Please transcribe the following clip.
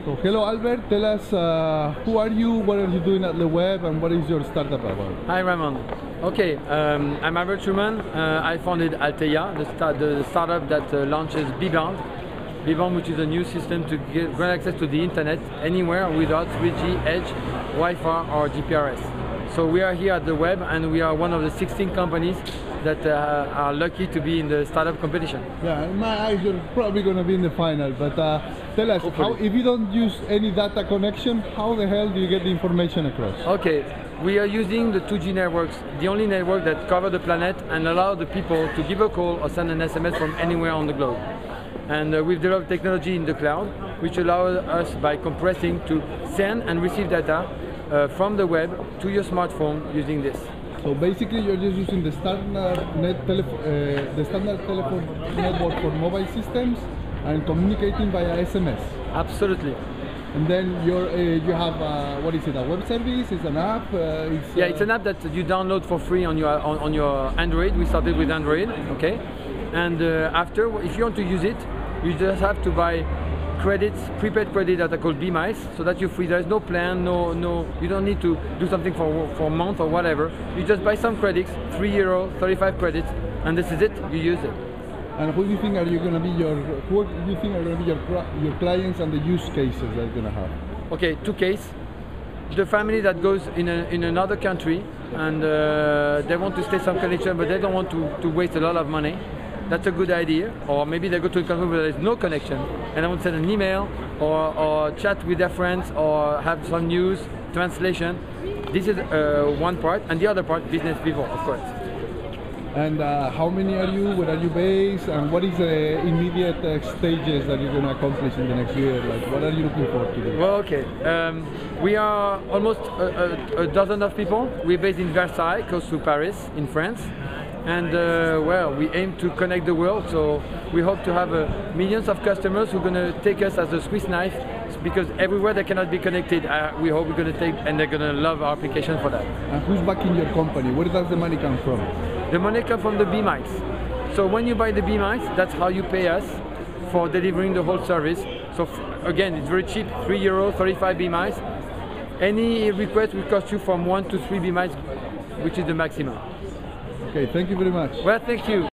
So hello Albert, tell us who are you, what are you doing at the web, and what is your startup about? Hi Ramon. Okay, I'm Albert Schumann. I founded Alteia, the startup that launches Bbound. Bbound, which is a new system to get access to the internet anywhere without 3G, Edge, Wi-Fi or GPRS. So we are here at the web, and we are one of the 16 companies that are lucky to be in the startup competition. Yeah, in my eyes you're probably going to be in the final, but tell us, if you don't use any data connection, how the hell do you get the information across? Okay, we are using the 2G networks, the only network that cover the planet and allow the people to give a call or send an SMS from anywhere on the globe. And we've developed technology in the cloud, which allows us, by compressing, to send and receive data from the web to your smartphone using this. So basically you're just using the standard telephone network for mobile systems and communicating via SMS. Absolutely. And then you have, what is it, a web service? It's an app? It's an app that you download for free on your Android. We started with Android, okay? And after, if you want to use it, you just have to buy credits, prepaid credit that are called BMiles, so that you're free. There's no plan, you don't need to do something for a month or whatever. You just buy some credits, €3, 35 credits, and this is it, you use it. And who do you think are going to be your clients and the use cases that you're going to have? Okay, two cases. The family that goes in another country and they want to stay some connection, but they don't want to waste a lot of money. That's a good idea. Or maybe they go to a country where there is no connection and they want to send an email or chat with their friends or have some news, translation. This is one part, and the other part, business people, of course. And how many are you? Where are you based? And what is the immediate stages that you're going to accomplish in the next year? Like, what are you looking forward to do? Well, okay. We are almost a dozen of people. We're based in Versailles, close to Paris, in France. And we aim to connect the world. So we hope to have millions of customers who are going to take us as a Swiss knife, because everywhere they cannot be connected, we hope we're going to take, and they're going to love our application for that. And who's backing your company? Where does the money come from? The money comes from the BMiles. So when you buy the BMiles, that's how you pay us for delivering the whole service. So again, it's very cheap, €3, 35 BMiles. Any request will cost you from 1 to 3 BMiles, which is the maximum. Okay, thank you very much. Well, thank you.